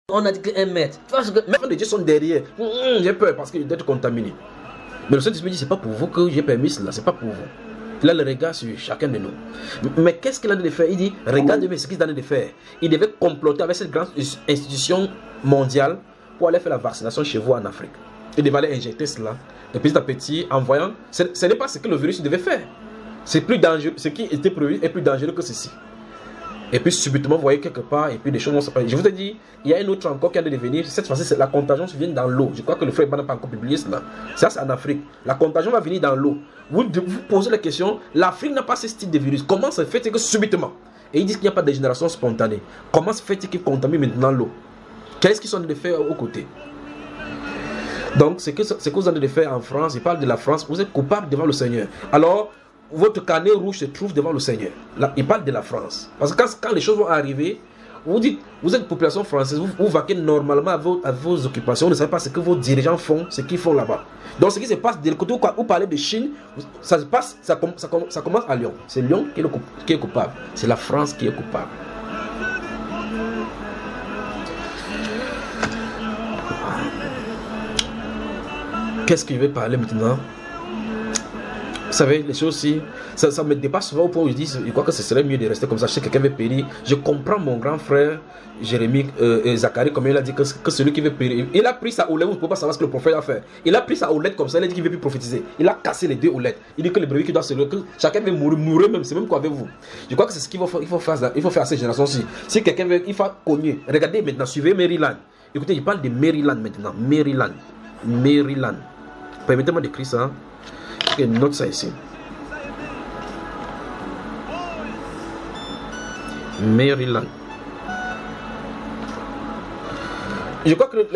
On a dit que 1 mètre. Même les dieux sont derrière. J'ai peur parce que d'être contaminé. Mais le Saint-Esprit dit, c'est pas pour vous que j'ai permis cela, c'est pas pour vous. Il a le regard sur chacun de nous. Mais qu'est-ce qu'il a de faire? Il dit, regardez ce qu'il a de faire. Il devait comploter avec cette grande institution mondiale pour aller faire la vaccination chez vous en Afrique. Il devait aller injecter cela. Et petit à petit, en voyant, ce n'est pas ce que le virus devait faire. C'est plus dangereux, ce qui était prévu est plus dangereux que ceci. Et puis subitement, vous voyez quelque part, et puis des choses vont se passer. Je vous ai dit, il y a une autre encore qui a de devenir. Cette fois-ci, la contagion vient dans l'eau. Je crois que le frère n'a pas encore publié cela. Ça, c'est en Afrique. La contagion va venir dans l'eau. Vous posez la question, l'Afrique n'a pas ce type de virus. Comment se fait-il que subitement? Et ils disent qu'il n'y a pas de génération spontanée. Comment se fait-il qu'ils contaminent maintenant l'eau? Qu'est-ce qu'ils sont en train de faire aux côtés? Donc, ce que vous êtes en train de faire en France, il parle de la France, vous êtes coupable devant le Seigneur. Alors, votre carnet rouge se trouve devant le Seigneur. Là, il parle de la France. Parce que quand les choses vont arriver, vous dites, vous êtes population française, vous vaquez normalement à vos occupations, vous ne savez pas ce que vos dirigeants font, ce qu'ils font là-bas. Donc, ce qui se passe de l'autre côté, où vous parlez de Chine, ça commence à Lyon. C'est Lyon qui est coupable. C'est la France qui est coupable. Qu'est-ce que je vais parler maintenant? Vous savez, les choses aussi, ça me dépasse souvent au point où je dis, je crois que ce serait mieux de rester comme ça. Je sais que quelqu'un veut périr. Je comprends mon grand frère, Jérémie, Zacharie, comme il a dit que celui qui veut périr, il a pris sa houlette, vous ne pouvez pas savoir ce que le prophète a fait. Il a pris sa houlette comme ça, il a dit qu'il ne veut plus prophétiser. Il a cassé les deux houlettes. Il dit que les brebis qui doivent se lever, que chacun veut mourir même, c'est même qu'avec vous. Je crois que c'est ce qu'il faut faire à cette génération-ci. Si quelqu'un veut, il faut cogner. Regardez maintenant, suivez Maryland. Écoutez, je parle de Maryland maintenant. Maryland. Permettez-moi d'écrire ça. Je note ça ici. Maryland. Je crois que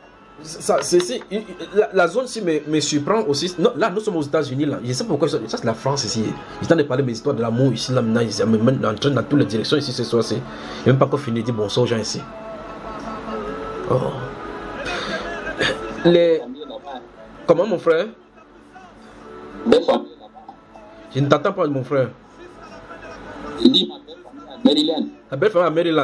la zone-ci me surprend aussi. Non, là, nous sommes aux États-Unis. Là. Je sais pas pourquoi. Ça, c'est la France ici. Ils sont en train de parler de mes histoires de l'amour ici. Là, maintenant, ils me en train dans toutes les directions ici ce soir. Il n'y a même pas encore fini de dire bonsoir aux gens ici. Oh. Comment, mon frère? Je ne t'entends pas, mon frère. Il dit ma belle famille à Maryland. Ta belle famille à Maryland.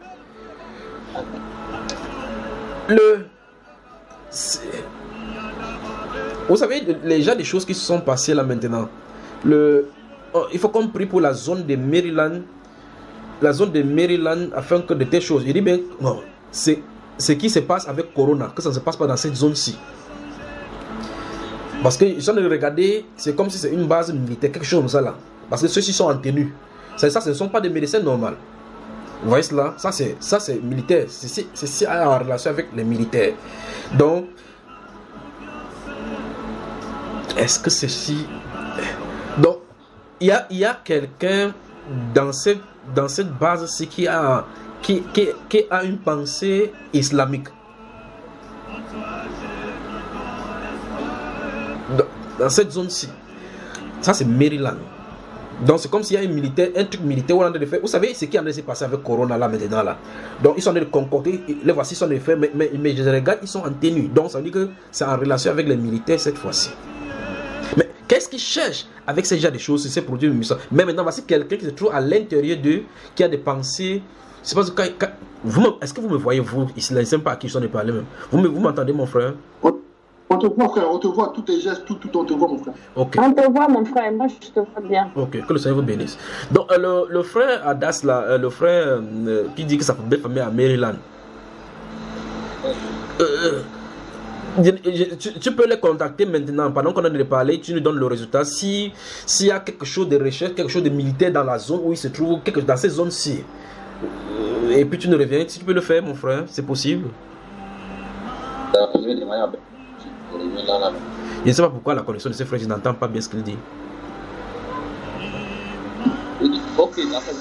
Vous savez, les gens, des choses qui se sont passées là maintenant. Il faut qu'on prie pour la zone de Maryland. La zone de Maryland afin que de telles choses. Il dit bien, non, c'est ce qui se passe avec Corona, que ça ne se passe pas dans cette zone-ci. Parce qu'ils sont de regarder, c'est comme si c'est une base militaire, quelque chose comme ça là. Parce que ceux-ci sont en tenue. Ça, ce ne sont pas des médecins normaux. Vous voyez cela? Ça, c'est militaire. C'est en relation avec les militaires. Donc, est-ce que ceci... Donc, il y a quelqu'un dans cette base-ci qui a une pensée islamique. Dans cette zone-ci, ça c'est Maryland. Donc c'est comme s'il y a un truc militaire où on a de faire. Vous savez ce qui est en train de se passer avec Corona là maintenant là. Donc ils sont en train de concocter, les voici sont en train de faire, mais je regarde, ils sont en tenue. Donc ça veut dire que c'est en relation avec les militaires cette fois-ci. Mais qu'est-ce qu'ils cherchent avec ce genre de choses, ces produits de mission? Mais maintenant voici quelqu'un qui se trouve à l'intérieur d'eux, qui a des pensées. C'est parce que est-ce que vous me voyez, vous, ici, là, je ne sais pas à qui ils sont en train de parler même. Vous m'entendez, mon frère? On te voit, frère, on te voit, tous tes gestes, tout on te voit, mon frère. Okay. On te voit, mon frère, moi je te vois bien. Ok, que le Seigneur vous bénisse. Donc, le frère Adas, là, le frère qui dit que sa belle famille à Maryland, tu peux les contacter maintenant, pendant qu'on a de parler, tu nous donnes le résultat. S'il y a quelque chose de recherche, quelque chose de militaire dans la zone où il se trouve, dans ces zones-ci, et puis tu nous reviens, si tu peux le faire, mon frère, c'est possible. Je ne sais pas pourquoi la connexion de ces frères, je n'entends pas bien ce qu'il dit. Ok,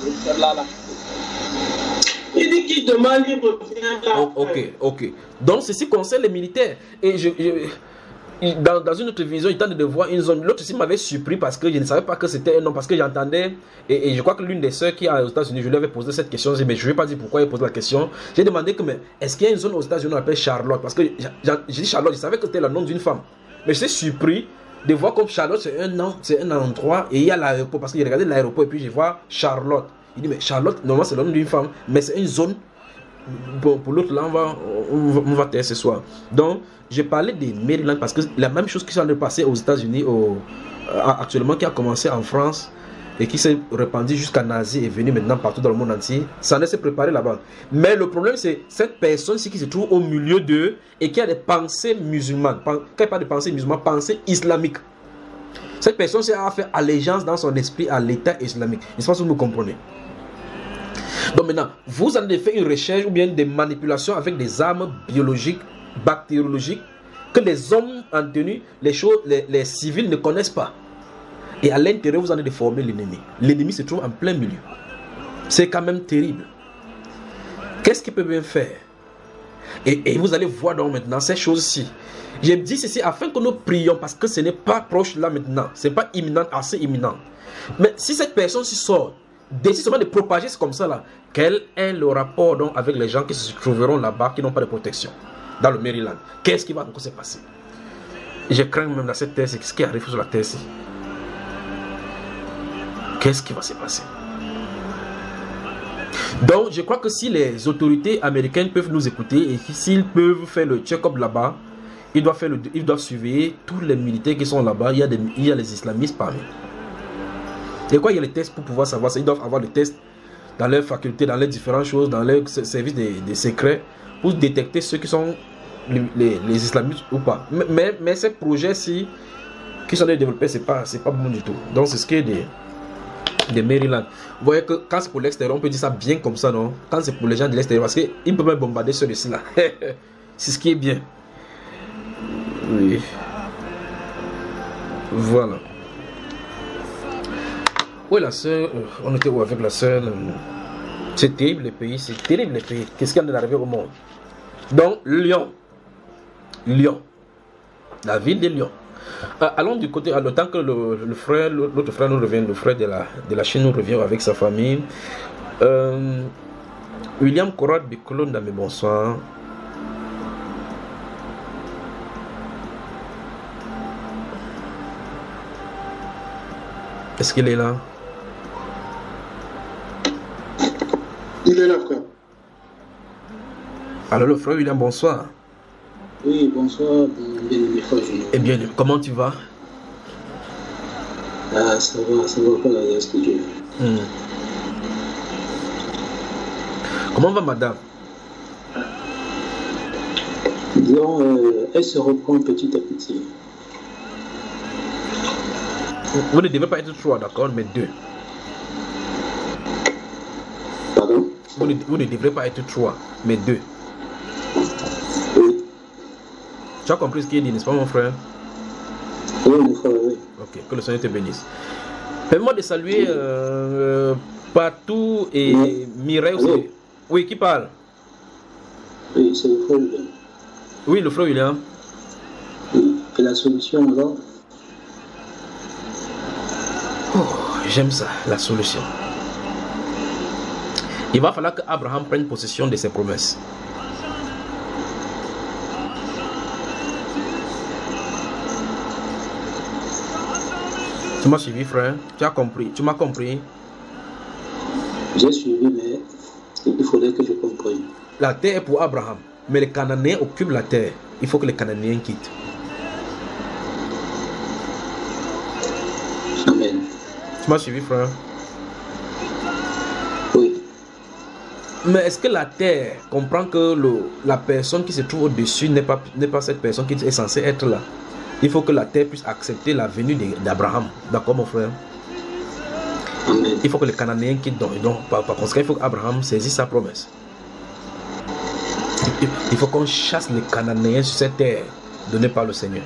il dit qu'il demande, il revient là. Ok. Donc ceci concerne les militaires. Et dans une autre vision, il tente de voir une zone. L'autre aussi m'avait surpris parce que je ne savais pas que c'était un nom. Parce que j'entendais, et je crois que l'une des sœurs qui est aux États-Unis, je lui avais posé cette question. Mais je ne vais pas dire pourquoi il pose la question. J'ai demandé que, mais est-ce qu'il y a une zone aux États-Unis qu'on appelle Charlotte? Parce que j'ai dit Charlotte, je savais que c'était le nom d'une femme. Mais je suis surpris de voir comme Charlotte, c'est un nom, c'est un endroit. Et il y a l'aéroport. Parce que j'ai regardé l'aéroport et puis je vois Charlotte. Il dit, mais Charlotte, normalement c'est le nom d'une femme. Mais c'est une zone pour l'autre là, on va taire ce soir. Donc, j'ai parlé des Maryland parce que la même chose qui s'est passée aux États-Unis actuellement, qui a commencé en France et qui s'est répandu jusqu'en Asie et venu maintenant partout dans le monde entier, ça ne s'est préparé là-bas. Mais le problème, c'est cette personne-ci qui se trouve au milieu d'eux et qui a des pensées musulmanes. Quand il parle de pensées musulmanes, pensées islamiques. Cette personne-ci a fait allégeance dans son esprit à l'État islamique. Je ne sais pas si vous me comprenez. Donc maintenant, vous en avez fait une recherche ou bien des manipulations avec des armes biologiques, bactériologiques, que les hommes en tenue, les civils ne connaissent pas. Et à l'intérieur, vous en avez formé l'ennemi. L'ennemi se trouve en plein milieu. C'est quand même terrible. Qu'est-ce qu'il peut bien faire? Et vous allez voir donc maintenant ces choses-ci. J'ai dit ceci afin que nous prions parce que ce n'est pas proche là maintenant. Ce n'est pas imminent, assez imminent. Mais si cette personne s'y sort, décide seulement de propager comme ça là, quel est le rapport donc avec les gens qui se trouveront là-bas, qui n'ont pas de protection dans le Maryland? Qu'est-ce qui va encore se passer? Je crains même dans cette terre, c'est ce qui arrive sur la terre-ci. Qu'est-ce qui va se passer? Donc, je crois que si les autorités américaines peuvent nous écouter et s'ils peuvent faire le check-up là-bas, ils doivent surveiller tous les militaires qui sont là-bas. Il y a les islamistes parmi. Et quoi, il y a les tests pour pouvoir savoir ça. Ils doivent avoir des tests dans leurs facultés, dans les différentes choses, dans leurs services des secrets, pour détecter ceux qui sont les islamistes ou pas. Mais ces projets-ci qui sont développés, c'est pas bon du tout. Donc, c'est ce qui est des Maryland. Vous voyez que quand c'est pour l'extérieur, on peut dire ça bien comme ça, non? Quand c'est pour les gens de l'extérieur, parce qu'ils ne peuvent pas bombarder ceux-ci là. C'est ce qui est bien. Oui. Voilà. Oui, la soeur, on était où avec la soeur? C'est terrible les pays, c'est terrible les pays. Qu'est-ce qui en est arrivé au monde? Donc, Lyon, la ville de Lyon. Allons du côté, le temps que l'autre frère nous revient, le frère de la Chine nous revient avec sa famille. William Conrad Bicolo, mes bonsoir. Est-ce qu'il est là? Il est là, frère. Alors, le frère William, bonsoir. Oui, bonsoir, bien-aimé frère Julien. Eh bien, comment tu vas? Ça va pas la grâce de Dieu. Comment va madame? Disons, elle se reprend petit à petit. Vous ne devez pas être 3, d'accord, mais 2. Pardon? Vous ne devrez pas être 3, mais 2. Oui. Tu as compris ce qu'il dit, n'est-ce pas mon frère? Oui, mon frère, oui. Ok, que le Seigneur te bénisse. Permets-moi de saluer Patou et oui. Mireille aussi. Oui, qui parle? Oui, c'est le frère William. Oui, le frère William. Oui. Et la solution alors? Oh, j'aime ça, la solution. Il va falloir qu'Abraham prenne possession de ses promesses. Tu m'as suivi, frère? Tu as compris? Tu m'as compris? J'ai suivi, mais il faudrait que je comprenne. La terre est pour Abraham, mais les Cananéens occupent la terre. Il faut que les Cananéens quittent. Amen. Tu m'as suivi, frère? Oui. Mais est-ce que la terre comprend que la personne qui se trouve au-dessus n'est pas cette personne qui est censée être là? Il faut que la terre puisse accepter la venue d'Abraham. D'accord, mon frère? Amen. Il faut que les Cananéens quittent. Donc par conséquent, il faut qu'Abraham saisisse sa promesse. Il faut qu'on chasse les Cananéens sur cette terre donnée par le Seigneur.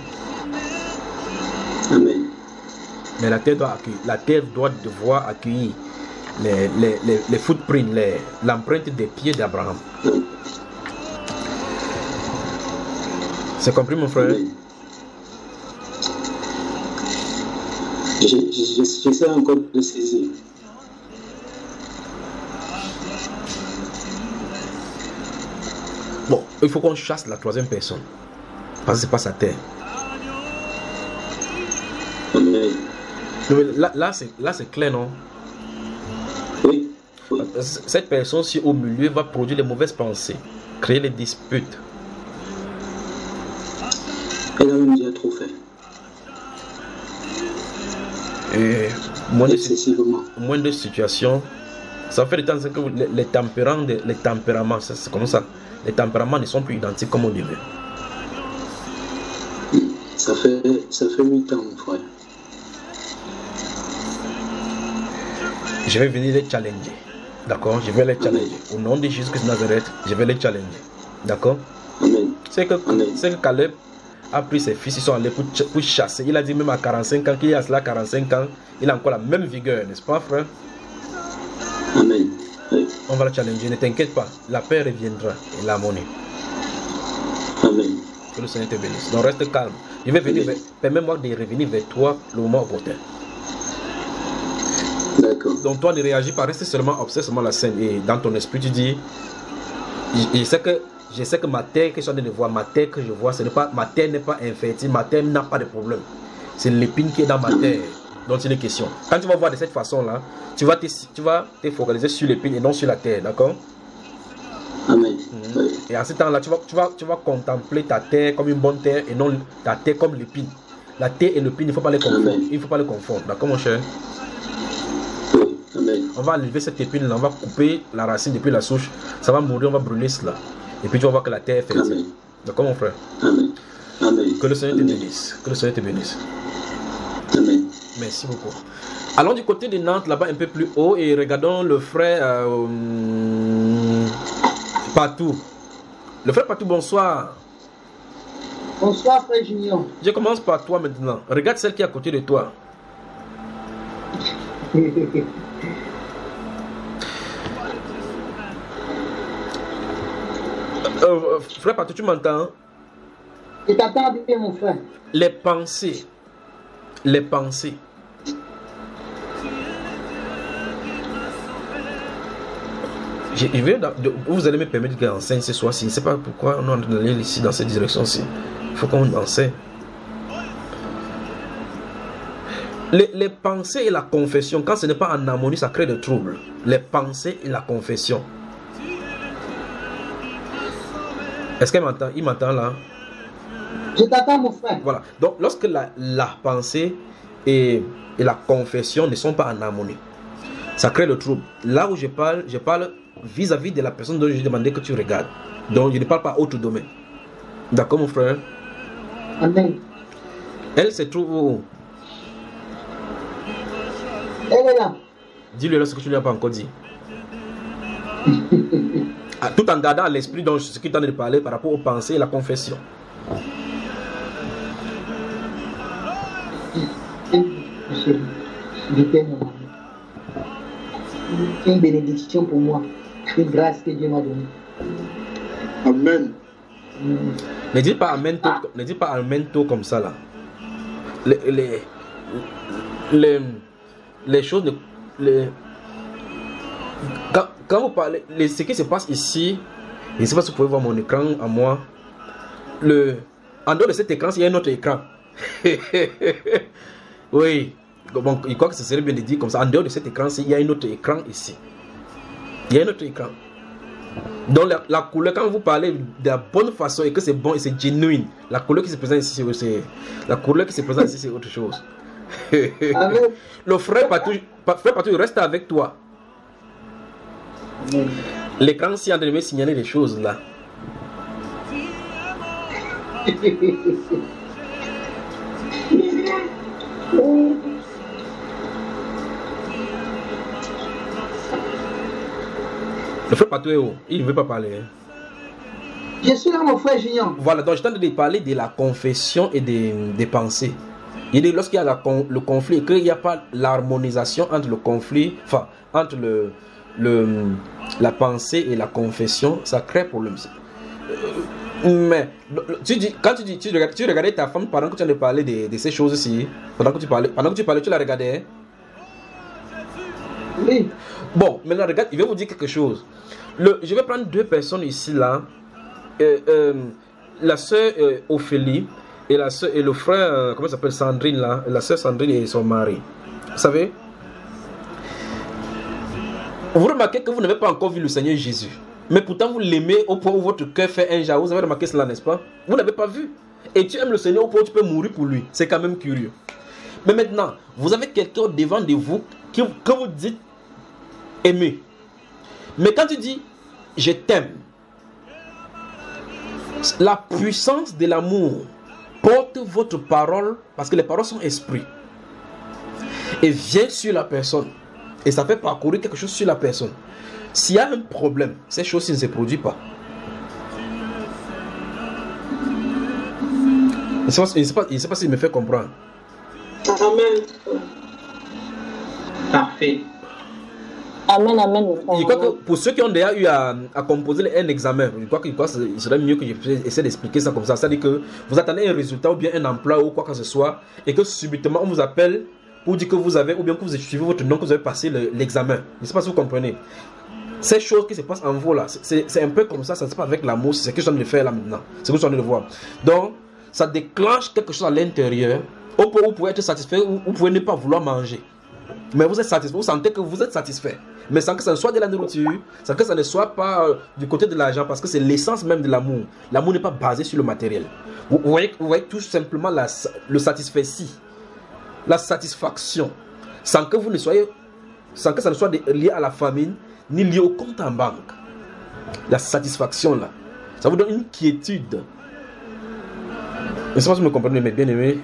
Amen. Mais la terre doit devoir accueillir les footprints, l'empreinte des pieds d'Abraham. C'est compris, mon frère? Amen. J'essaie encore de saisir. Bon, il faut qu'on chasse la troisième personne. Parce que c'est pas sa terre. Amen. Là c'est clair, non? Oui. Cette personne-ci au milieu va produire les mauvaises pensées, créer les disputes. Elle a même déjà trop fait. Et Excessivement. moins de situations. Ça fait le temps que les tempéraments, c'est comme ça. Les tempéraments ne sont plus identiques comme au début. Ça fait 8 ans, mon frère. Je vais venir les challenger. D'accord? Je vais les challenger. Au nom de Jésus-Christ de Nazareth, je vais les challenger. D'accord? Amen. C'est que Caleb a pris ses fils, ils sont allés pour chasser. Il a dit même à 45 ans, qu'il y a cela 45 ans, il a encore la même vigueur, n'est-ce pas, frère? Amen. Oui. On va le challenger, ne t'inquiète pas, la paix reviendra et l'harmonie. Amen. Que le Seigneur te bénisse. Donc reste calme. Je vais venir, permets-moi de revenir vers toi le moment opportun. D'accord. Donc toi ne réagis pas, reste seulement, observe seulement la scène et dans ton esprit tu dis, je sais que ma terre que je suis en train de voir, ma terre que je vois, ma terre n'est pas infertile, ma terre n'a pas de problème. C'est l'épine qui est dans ma terre dont il est question. Quand tu vas voir de cette façon-là, tu vas te focaliser sur l'épine et non sur la terre, d'accord? Amen. Oui. Et en ce temps-là, tu vas contempler ta terre comme une bonne terre et non ta terre comme l'épine. La terre et l'épine, il ne faut pas les confondre. Il ne faut pas les confondre, d'accord mon cher? Oui. Amen. On va enlever cette épine-là, on va couper la racine depuis la souche. Ça va mourir, on va brûler cela. Et puis tu vas voir que la terre est fertile. D'accord mon frère? Amen. Amen. Que le Seigneur te bénisse. Que le Seigneur te bénisse. Amen. Merci beaucoup. Allons du côté de Nantes, là-bas un peu plus haut, et regardons le frère Patou. Le frère Patou, bonsoir. Bonsoir, frère Junior. Je commence par toi maintenant. Regarde celle qui est à côté de toi. Frère Patou, tu m'entends? Je t'entends bien, mon frère. Les pensées. Les pensées. Vous allez me permettre de enseigne ce soir-ci. Je ne sais pas pourquoi on est en train d'aller ici dans cette direction-ci. Il faut qu'on enseigne. Les pensées et la confession, quand ce n'est pas en harmonie, ça crée des troubles. Les pensées et la confession. Est-ce qu'il m'entend? Il m'entend là? Je t'entends, mon frère. Voilà. Donc, lorsque la pensée et la confession ne sont pas en harmonie, ça crée le trouble. Là où je parle vis-à-vis de la personne dont je demandais que tu regardes. Donc, je ne parle pas autre domaine. D'accord, mon frère? Amen. Elle se trouve où? Elle est là. Dis-lui là ce que tu ne lui as pas encore dit. Tout en gardant à l'esprit donc ce qu'il t'en est de parler par rapport aux pensées et la confession. C'est une bénédiction pour moi. Une grâce que Dieu m'a donnée. Amen. Ne dis pas amen tôt, ne dis pas amen tôt comme ça là. Les choses, quand vous parlez, ce qui se passe ici, je ne sais pas si vous pouvez voir mon écran à moi. En dehors de cet écran, il y a un autre écran. Oui, bon, je crois que ce serait bien de dire comme ça. En dehors de cet écran, il y a un autre écran ici. Il y a un autre écran. Donc la couleur, quand vous parlez de la bonne façon et que c'est bon et c'est genuine, la couleur qui se présente ici, c'est autre chose. Le frère Patou, reste avec toi. L'écran s'y est en train de me signaler des choses là. Le frère Patou est où? Il ne veut pas parler. Je suis là, mon frère Junior. Voilà, donc je t'en de parler de la confession et des pensées. Il dit lorsqu'il y a le conflit et qu'il n'y a pas l'harmonisation entre le conflit, enfin, entre la pensée et la confession, ça crée problème. Mais quand tu regardais ta femme pendant que tu allais parler de ces choses-ci, pendant que tu parlais, tu la regardais. Oui. Bon, maintenant regarde, il va vous dire quelque chose. Je vais prendre deux personnes ici là. La soeur Ophélie et le frère, comment ça s'appelle, Sandrine là, la soeur Sandrine et son mari. Vous savez, Vous remarquez que vous n'avez pas encore vu le Seigneur Jésus. Mais pourtant, vous l'aimez au point où votre cœur fait un jaloux. Vous avez remarqué cela, n'est-ce pas? Vous n'avez pas vu. Et tu aimes le Seigneur au point où tu peux mourir pour lui. C'est quand même curieux. Mais maintenant, vous avez quelqu'un devant de vous que vous dites aimer. Mais quand tu dis je t'aime, la puissance de l'amour porte votre parole, parce que les paroles sont esprit, et vient sur la personne. Et ça fait parcourir quelque chose sur la personne. S'il y a un problème, ces choses ne se produisent pas. Il ne sait pas s'il me fait comprendre. Amen. Parfait. Amen, amen. Je crois que pour ceux qui ont déjà eu à composer un examen, je crois qu'il serait mieux que j'essaie d'expliquer ça comme ça. C'est-à-dire que vous attendez un résultat ou bien un emploi ou quoi que ce soit, et que subitement on vous appelle pour dire que vous avez, ou bien que vous suivez votre nom, que vous avez passé l'examen. Je ne sais pas si vous comprenez. Ces choses qui se passent en vous là, c'est un peu comme ça, ça ne se passe pas avec l'amour, c'est ce que je suis en train de faire là maintenant. C'est ce que je suis en train de voir. Donc, ça déclenche quelque chose à l'intérieur, au point où vous pouvez être satisfait, ou vous pouvez ne pas vouloir manger. Mais vous êtes satisfait, vous sentez que vous êtes satisfait. Mais sans que ça ne soit de la nourriture, sans que ça ne soit pas du côté de l'argent, parce que c'est l'essence même de l'amour. L'amour n'est pas basé sur le matériel. Vous voyez tout simplement le satisfait-ci, la satisfaction, sans que ça ne soit lié à la famine, ni lié au compte en banque. La satisfaction là, ça vous donne une quiétude. Je ne sais pas si vous me comprenez, mais bien aimé.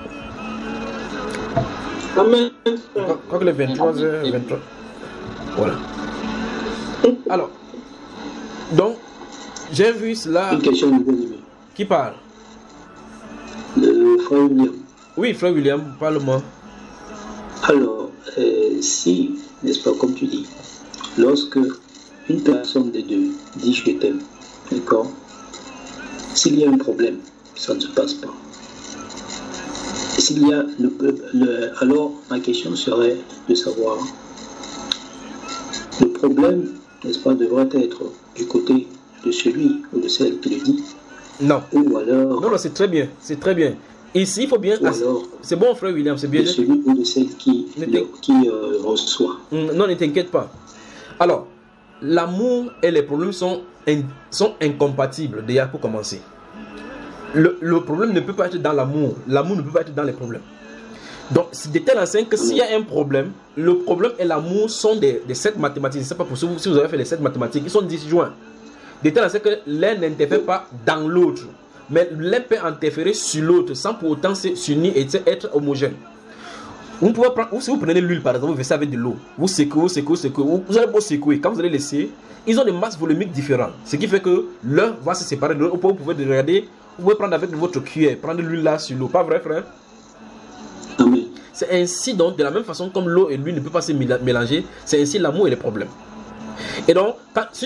Amen. Je crois que les 23h23. Voilà. Alors, donc, j'ai vu cela. Une question de bien-aimé. Qui parle? Le frère William. Oui, frère William, parle-moi. Alors, si, n'est-ce pas, comme tu dis, lorsque une personne des deux dit je t'aime, d'accord, s'il y a un problème, ça ne se passe pas. S'il y a alors ma question serait de savoir, le problème, n'est-ce pas, devrait être du côté de celui ou de celle qui le dit? Non. Ou alors... Non, c'est très bien, c'est très bien. Ici, il faut bien... C'est bon, frère William, c'est bien. De celui ou de celle qui reçoit. Non, ne t'inquiète pas. Alors, l'amour et les problèmes sont incompatibles, déjà, pour commencer. Le problème ne peut pas être dans l'amour. L'amour ne peut pas être dans les problèmes. Donc, c'est de telle enseigne que s'il y a un problème, le problème et l'amour sont des 7 mathématiques. Je ne sais pas pour si vous avez fait les 7 mathématiques, ils sont disjoints. De telle enseigne que l'un n'interfère pas dans l'autre. Mais l'un peut interférer sur l'autre sans pour autant s'unir et être homogène. Vous pouvez prendre, ou si vous prenez l'huile par exemple, vous versez avec de l'eau, vous secouez, vous allez beau secouer. Quand vous allez laisser, ils ont des masses volumiques différentes. Ce qui fait que l'un va se séparer de l'autre. Vous pouvez regarder, vous pouvez prendre avec votre cuillère, prendre l'huile là sur l'eau. Pas vrai, frère? Amen. C'est ainsi donc, de la même façon comme l'eau et l'huile ne peuvent pas se mélanger, c'est ainsi l'amour et les problèmes. Et donc,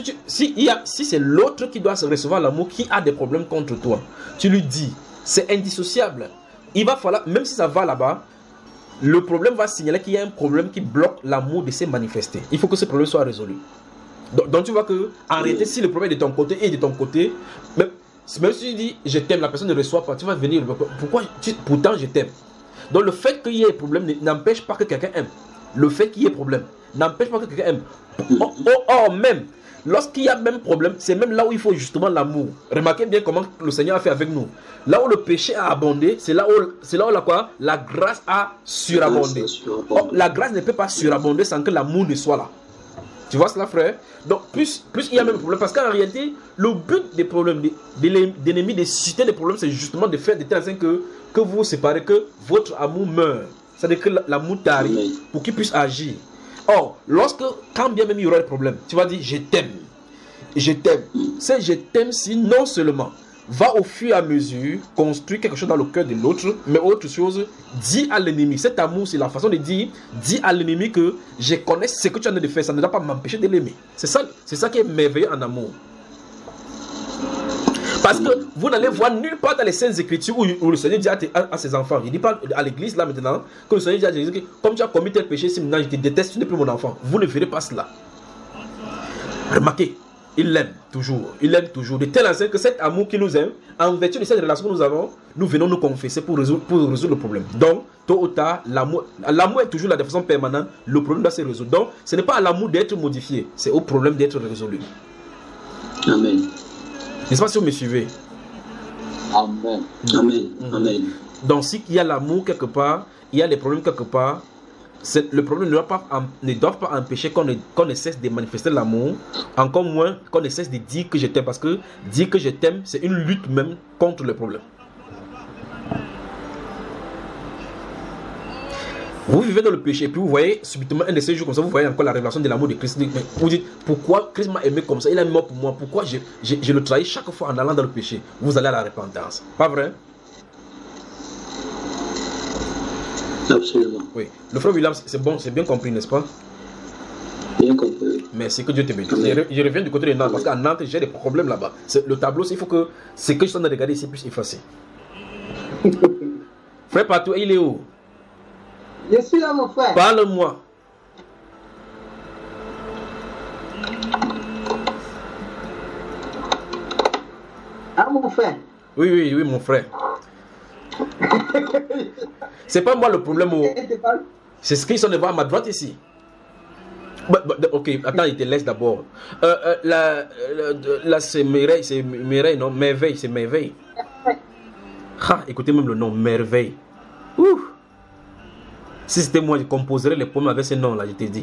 si c'est l'autre qui doit recevoir l'amour, qui a des problèmes contre toi, tu lui dis, c'est indissociable. Il va falloir, même si ça va là-bas, le problème va signaler qu'il y a un problème qui bloque l'amour de se manifester. Il faut que ce problème soit résolu. Donc tu vois que, en réalité, si le problème est de ton côté et de ton côté, même si tu dis je t'aime, la personne ne reçoit pas, tu vas venir, pourtant je t'aime. Donc le fait qu'il y ait un problème n'empêche pas que quelqu'un aime. Le fait qu'il y ait problème n'empêche pas que quelqu'un aime. Or même, lorsqu'il y a même problème, c'est même là où il faut justement l'amour. Remarquez bien comment le Seigneur a fait avec nous. Là où le péché a abondé, c'est là où la grâce a surabondé. Or, la grâce ne peut pas surabonder sans que l'amour ne soit là. Tu vois cela, frère? Donc, plus il y a même problème, parce qu'en réalité, le but des problèmes, des ennemis, de susciter des problèmes, c'est justement de faire de telle sorte que vous vous séparez, que votre amour meurt. C'est-à-dire que l'amour t'arrive pour qu'il puisse agir. Or, quand bien même il y aura des problèmes, tu vas dire je t'aime. Je t'aime. C'est je t'aime si non seulement va au fur et à mesure construire quelque chose dans le cœur de l'autre, mais autre chose, dis à l'ennemi. Cet amour, c'est la façon de dire, dis à l'ennemi que je connais ce que tu as de faire, ça ne doit pas m'empêcher de l'aimer. C'est ça qui est merveilleux en amour. Parce que vous n'allez voir nulle part dans les Saintes Écritures où le Seigneur dit à ses enfants, il dit pas à l'église là maintenant, que le Seigneur dit à Jésus que comme tu as commis tel péché, si maintenant je te déteste, tu n'es plus mon enfant. Vous ne verrez pas cela. Remarquez. Il l'aime toujours. Il l'aime toujours. De telle enseigne que cet amour qui nous aime, en vertu de cette relation que nous avons, nous venons nous confesser pour résoudre le problème. Donc, tôt ou tard, l'amour est toujours là de façon permanente. Le problème doit se résoudre. Donc, ce n'est pas à l'amour d'être modifié, c'est au problème d'être résolu. Amen. N'est-ce pas si vous me suivez? Amen. Amen. Amen. Donc, s'il y a l'amour quelque part, il y a des problèmes quelque part, le problème ne doit pas empêcher qu'on ne cesse de manifester l'amour, encore moins qu'on ne cesse de dire que je t'aime, parce que dire que je t'aime, c'est une lutte même contre le problème. Vous vivez dans le péché, puis vous voyez subitement un de ces jours comme ça, vous voyez encore la révélation de l'amour de Christ. Vous dites, pourquoi Christ m'a aimé comme ça? Il est mort pour moi. Pourquoi je le trahis chaque fois en allant dans le péché? Vous allez à la repentance. Pas vrai? Absolument. Oui. Le frère William, c'est bon, c'est bien compris, n'est-ce pas? Bien compris. Merci, que Dieu te bénisse. Je reviens du côté de Nantes, parce qu'à Nantes, j'ai des problèmes là-bas. Le tableau, il faut que ce que je suis en train de regarder ici puisse effacer. Frère Patou, il est où? Je suis là, mon frère. Parle-moi. Ah, mon frère. Oui, mon frère. C'est pas moi le problème. C'est ce qu'ils sont devant à ma droite ici. Ok, attends, il te laisse d'abord. Là, c'est Mireille, non? Merveille, c'est Merveille. Ah, écoutez même le nom, Merveille. Ouh. Si c'était moi, je composerais les poèmes avec ce nom-là, je t'ai dit.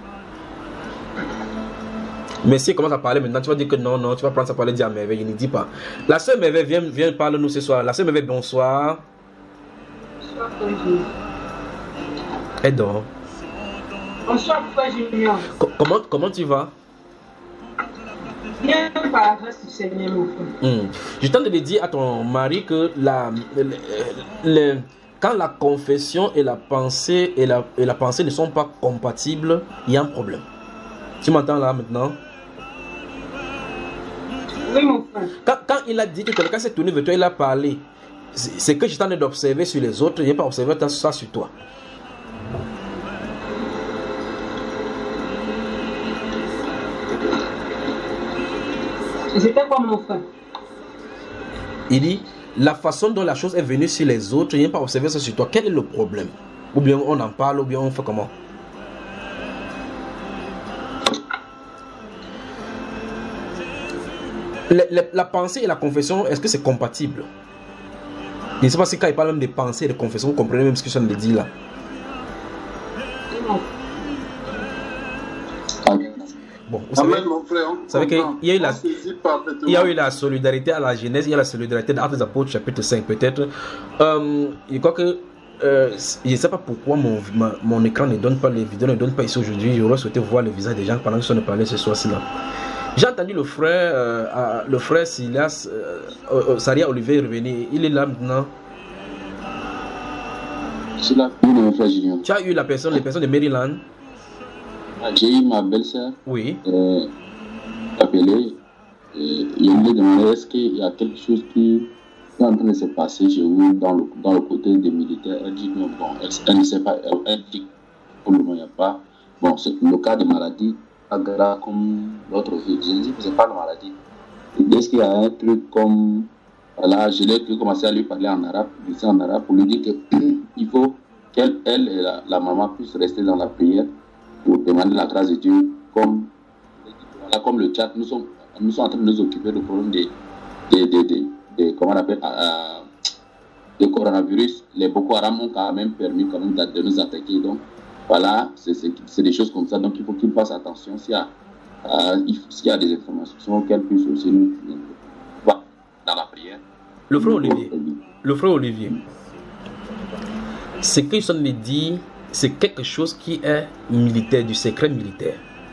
Mais si il commence à parler maintenant, tu vas dire que non, tu vas prendre ça pour aller dire à Merveille, il ne dit pas. La sœur Merveille, viens parle-nous ce soir. La sœur Merveille, bonsoir. Bonsoir, frère Junior. Et donc? Bonsoir, frère Junior. Comment tu vas? Bien par la grâce du Seigneur, mon frère. Je tente de dire à ton mari que quand la confession et la pensée ne sont pas compatibles, il y a un problème. Tu m'entends là maintenant? Oui, mon frère. Quand il a dit que quelqu'un s'est tourné vers toi, il a parlé. C'est que je t'en ai d'observer sur les autres, je n'ai pas observé ça sur toi. C'était quoi, mon frère? Il dit, la façon dont la chose est venue sur les autres, je n'ai pas observé ça sur toi. Quel est le problème? Ou bien on en parle, ou bien on fait comment? La pensée et la confession, est-ce que c'est compatible? Je ne sais pas si quand il parle même de pensée et de confession, vous comprenez même ce que je viens de dire là. Bon, vous savez, Amen, mon frère. vous savez qu'il y a eu la solidarité à la Genèse, il y a la solidarité dans Actes des Apôtres, chapitre 5 peut-être. Je crois que, je ne sais pas pourquoi mon écran ne donne pas, les vidéos ne donnent pas ici aujourd'hui. J'aurais souhaité voir le visage des gens pendant que je suis en train de parler ce soir-ci là. J'ai entendu le frère Silas, Saria Olivier revenir. Il est là maintenant. C'est là que mon frère Junior. Tu as eu les personnes de Maryland. J'ai eu ma belle-sœur. Oui. Appelée. Je lui ai demandé est-ce qu'il y a quelque chose qui est en train de se passer chez vous dans le côté des militaires. Elle dit non, bon, elle ne sait pas. Elle dit pour le moment il n'y a pas. Bon, c'est le cas de maladie. Grave comme l'autre vie. Je dis que c'est pas la maladie. Est-ce qu'il y a un truc comme. Voilà, je l'ai commencé à lui parler en arabe, pour lui dire qu'il faut qu'elle et la maman puissent rester dans la prière pour demander la grâce de Dieu. Comme le Tchad, nous sommes en train de nous occuper du problème comment on appelle, des coronavirus. Les Boko Haram ont quand même permis de nous attaquer. Donc, voilà, c'est des choses comme ça. Donc, il faut qu'ils fassent attention. S'il y a des informations, qu'elles puissent aussi nous voir dans la prière. Le frère Olivier, ce que je me dit, c'est quelque chose qui est militaire, du secret militaire.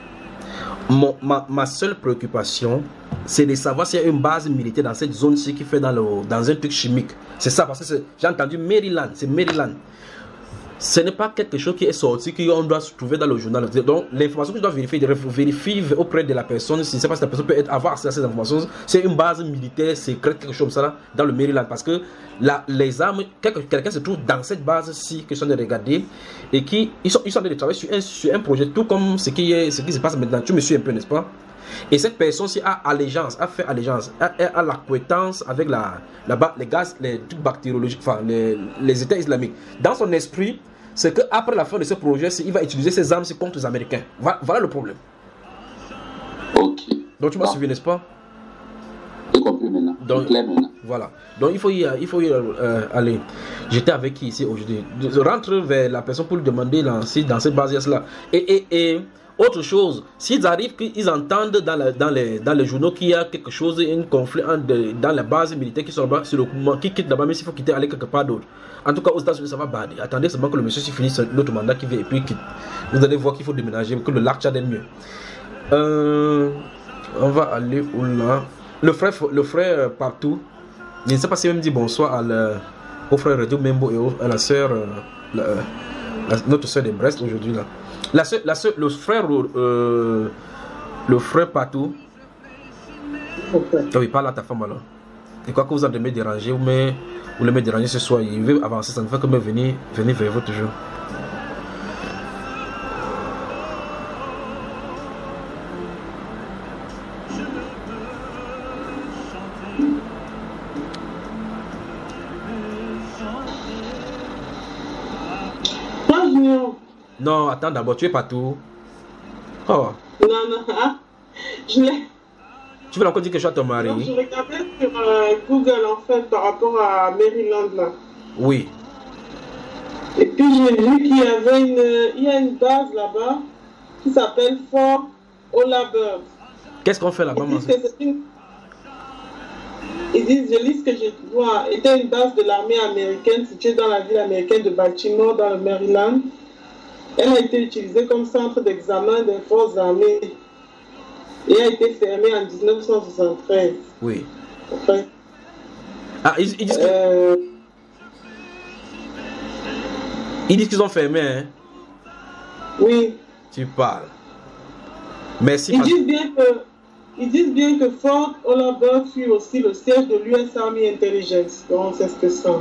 Ma seule préoccupation, c'est de savoir s'il y a une base militaire dans cette zone-ci qui fait dans un truc chimique. C'est ça, parce que j'ai entendu Maryland, c'est Maryland. Ce n'est pas quelque chose qui est sorti, qu'on doit se trouver dans le journal. Donc, l'information que je dois vérifier auprès de la personne, si c'est pas si la personne peut avoir accès à ces informations, c'est une base militaire secrète, quelque chose comme ça, là, dans le Maryland. Parce que les armes, quelqu'un se trouve dans cette base-ci que je suis en train de regarder, et ils sont en train de travailler sur un projet, tout comme ce qui se passe maintenant. Tu me suis un peu, n'est-ce pas? Et cette personne-ci a allégeance, a fait allégeance, a l'acquaintance avec les trucs bactériologiques, enfin les États islamiques. Dans son esprit, c'est qu'après la fin de ce projet, il va utiliser ses armes contre les Américains. Voilà le problème. Ok. Donc tu m'as suivi, n'est-ce pas? J'ai compris maintenant. Donc, clair maintenant. Voilà. Donc il faut y aller. J'étais avec qui ici aujourd'hui? Je rentre vers la personne pour lui demander dans cette base-là. Et autre chose, s'ils arrivent qu'ils entendent dans les journaux qu'il y a quelque chose, un conflit dans la base militaire qui sont là-bas, sur le mouvement, qui quitte là-bas, mais s'il faut quitter, aller quelque part d'autre. En tout cas, aux États-Unis, ça va bader. Attendez seulement que le monsieur finisse l'autre mandat qui vient et puis quitte. Vous allez voir qu'il faut déménager, que le lac Tchad est mieux. On va aller où là? Le frère partout. Je ne sais pas si même dit bonsoir au frère Radio Membo et à la soeur, notre soeur de Brest aujourd'hui là. Le frère partout. Oui, parle à ta femme alors. Et quoi que vous avez me déranger, vous le me déranger ce soir, il veut avancer, ça ne fait que me venir vers vous toujours. Non, attends d'abord, tu es partout. Oh. Non, je l'ai. Tu veux encore dire quelque chose à ton mari? Non, je regardais sur Google en fait par rapport à Maryland là. Oui. Et puis j'ai vu qu'il y a une base là-bas qui s'appelle Fort Ola-Bird. Qu'est-ce qu'on fait là-bas? Ils disent, je lis ce que je vois, était une base de l'armée américaine située dans la ville américaine de Baltimore, dans le Maryland. Elle a été utilisée comme centre d'examen des forces armées et a été fermée en 1973. Oui. Okay. Ah, ils disent ils disent qu'ils ont fermé, hein? Oui. Tu parles. Merci. Ils disent bien que Fort Ola-Bird fut aussi le siège de l'US Army Intelligence. Donc c'est ce que ça.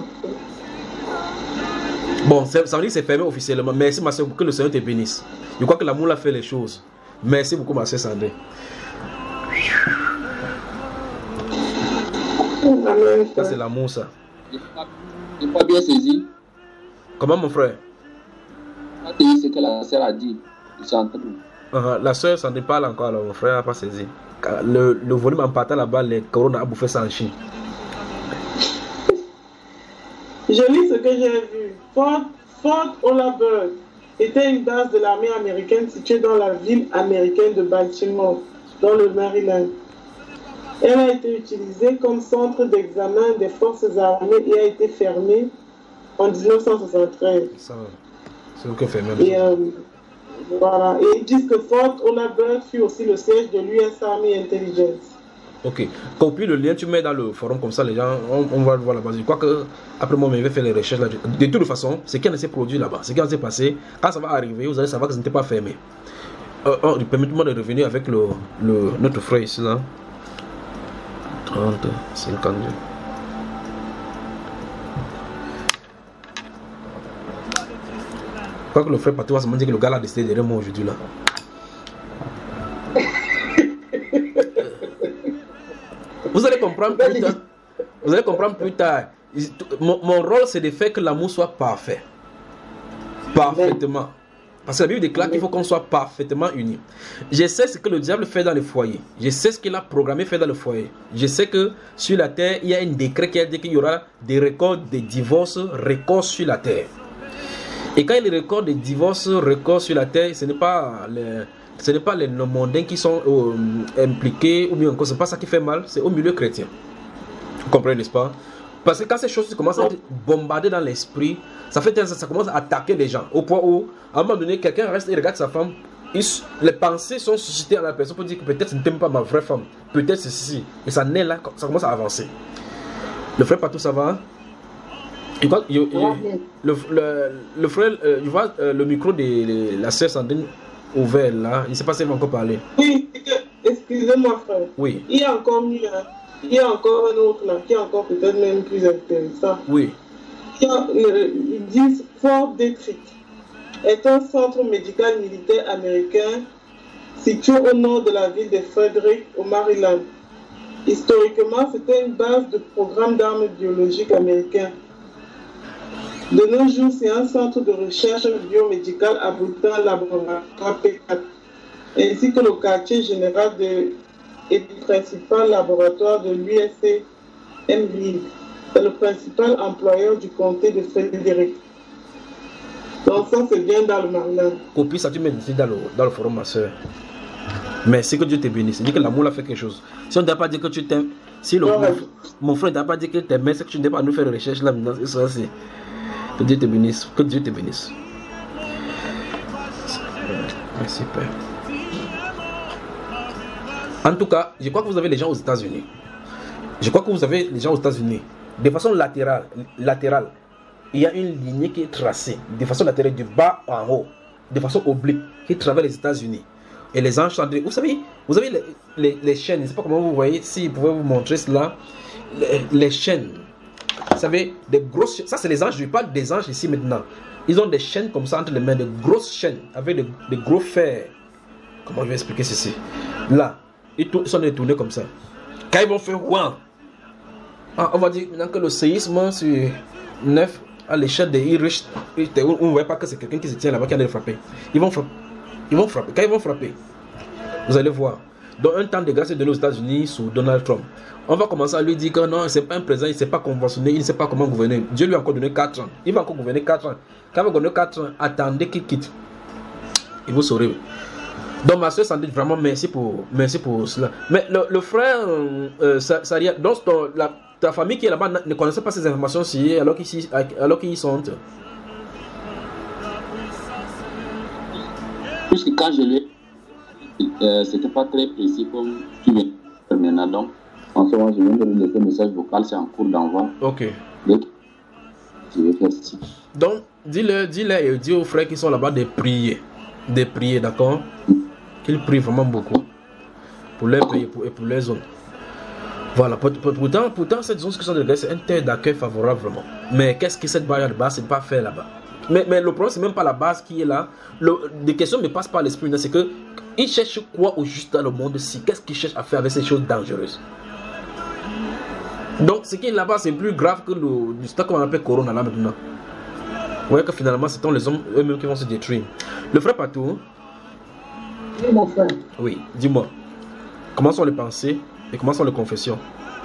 Bon, ça veut dire que c'est fermé officiellement. Merci ma soeur, que le Seigneur te bénisse. Je crois que l'amour a fait les choses. Merci beaucoup ma soeur Sandrine. Ça c'est l'amour ça. J'ai pas bien saisi. Comment mon frère? C'est ce que la soeur a dit. La soeur Sandrine parle encore, alors mon frère n'a pas saisi. Le volume en partant là-bas, les corona a bouffé ça en Chine. Je lis ce que j'ai vu. Fort Ola-Bird était une base de l'armée américaine située dans la ville américaine de Baltimore, dans le Maryland. Elle a été utilisée comme centre d'examen des forces armées et a été fermée en 1973. C'est le que fait même. Voilà. Et ils disent que Fort Ola-Bird fut aussi le siège de l'US Army Intelligence. Ok. Copie le lien, tu mets dans le forum comme ça, les gens, on va le voir là-bas. Je crois que après moi, je vais faire les recherches là. De toute façon, ce qui s'est produit là-bas, ce qui s'est passé, quand ça va arriver, vous allez savoir que ce n'était pas fermé. Permettez-moi de revenir avec notre frère ici là. 30, 52. Je crois que le frère Patou va se dire que le gars là a décidé derrière moi aujourd'hui là. Vous allez comprendre plus tard. Vous allez comprendre plus tard. Mon rôle c'est de faire que l'amour soit parfait. Parfaitement. Parce que la Bible déclare qu'il faut qu'on soit parfaitement unis. Je sais ce que le diable fait dans le foyer. Je sais ce qu'il a programmé faire dans le foyer. Je sais que sur la terre, il y a un décret qui a dit qu'il y aura des records de divorces, records sur la terre. Et quand il y a des records de divorces, records sur la terre, ce n'est pas les non-mondains qui sont impliqués, ou bien encore, ce n'est pas ça qui fait mal, c'est au milieu chrétien. Vous comprenez, n'est-ce pas? Parce que quand ces choses commencent à être bombardées dans l'esprit, ça commence à attaquer les gens. Au point où, à un moment donné, quelqu'un reste et regarde sa femme, les pensées sont suscitées à la personne pour dire que peut-être ce n'était pas ma vraie femme, peut-être c'est ceci. Et ça naît là, ça commence à avancer. Le frère Patou, ça va? Le frère, il voit le micro de la sœur Sandrine ouvert là. Il ne sait pas si elle va encore parler. Oui, excusez-moi frère. Oui. Il y a encore mieux. Il y a encore un autre là qui est encore peut-être même plus intéressant. Oui. Ils disent Fort Detrick est un centre médical militaire américain située au nord de la ville de Frederick, au Maryland. Historiquement, c'était une base de programme d'armes biologiques américains. De nos jours, c'est un centre de recherche biomédicale abritant un laboratoire P4, ainsi que le quartier général et le principal laboratoire de l'USC Emerald. C'est le principal employeur du comté de Frederick. Donc ça, c'est bien dans le Maryland. Copie ça, tu mets ici dans le forum, ma soeur. Mais c'est que Dieu te bénisse. C'est dit que l'amour a fait quelque chose. Si on ne t'a pas dit que tu t'aimes, si mon frère ne t'a pas dit qu'il t'aimait, c'est que tu n'es pas à nous faire de recherche là maintenant. Ça, c'est. Que Dieu te bénisse. Que Dieu te bénisse. Merci, Père. En tout cas, je crois que vous avez les gens aux États-Unis. Je crois que vous avez les gens aux États-Unis. De façon latérale, il y a une lignée qui est tracée. De façon latérale, du bas en haut. De façon oblique, qui traverse les États-Unis. Et les anges sont... Vous savez les chaînes. Je ne sais pas comment vous voyez. Si vous pouvez vous montrer cela. Les chaînes. Vous savez, des grosses... Ça, c'est les anges. Je parle des anges ici maintenant. Ils ont des chaînes comme ça entre les mains. Des grosses chaînes. Avec des gros fers. Comment je vais expliquer ceci? Là. Ils sont détournés comme ça. Quand ils vont faire ouin, on va dire maintenant que le séisme sur 9 à l'échelle des riches, on ne voit pas que c'est quelqu'un qui se tient là-bas qui a frappé. Ils vont frapper. Quand ils vont frapper, vous allez voir. Dans un temps de grâce donné aux États-Unis sous Donald Trump, on va commencer à lui dire que non, c'est pas un président, il ne sait pas conventionner, il ne sait pas comment gouverner. Dieu lui a encore donné 4 ans. Il va encore gouverner 4 ans. Quand il va gouverner 4 ans, attendez qu'il quitte. Et vous saurez. Donc ma soeur s'en dit vraiment merci pour cela. Mais le frère Saria, donc ta famille qui est là-bas ne connaissait pas ces informations si alors qu'ils sont. Puisque quand je l'ai, c'était pas très précis comme tu viens de maintenant. Donc en ce moment, je viens de lui laisser un message vocal, c'est en cours d'envoi. Ok. Donc je vais faire ci. Donc dis aux frères qui sont là-bas de prier, d'accord? Qu'ils prient vraiment beaucoup pour leur pays et pour les zones. Voilà, pourtant cette zone de Grèce, c'est un terre d'accueil favorable vraiment. Mais qu'est-ce que cette barrière de base, c'est pas faire là-bas. Mais le problème, c'est même pas la base qui est là. Des questions me passent par l'esprit, c'est que ils cherchent quoi au juste dans le monde-ci? Qu'est-ce qu'ils cherchent à faire avec ces choses dangereuses? Donc ce qui est là-bas, c'est plus grave que le stock qu'on appelle Corona là maintenant. Vous voyez que finalement, c'est les hommes eux-mêmes qui vont se détruire. Le frère Patou. Oui, mon frère. Oui, dis-moi. Comment sont les pensées et comment sont les confessions?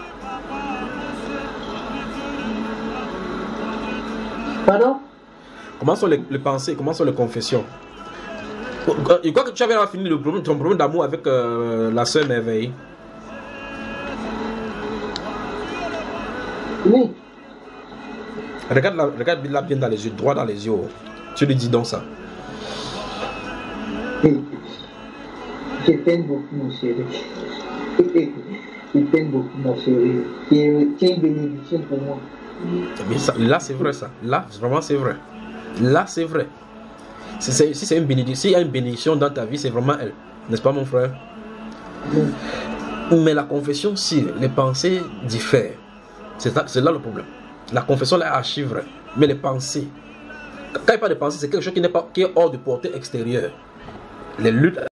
Pardon? Comment sont les pensées et comment sont les confessions? Je crois que tu avais fini ton problème d'amour avec la sœur Merveille. Oui. Regarde-la bien dans les yeux, droit dans les yeux. Tu lui dis donc ça. Je t'aime beaucoup, mon chéri. Je t'aime beaucoup, mon chéri. Tu es une bénédiction pour moi. Mais ça, là, c'est vrai, ça. Là, vraiment, c'est vrai. Là, c'est vrai. Si c'est une bénédiction, s'il y a une bénédiction dans ta vie, c'est vraiment elle. N'est-ce pas, mon frère? Mais la confession, si les pensées diffèrent, c'est là le problème. La confession, là, est archi vraie. Mais les pensées, quand il n'y a pas de pensée, c'est quelque chose qui est hors de portée extérieure. Les luttes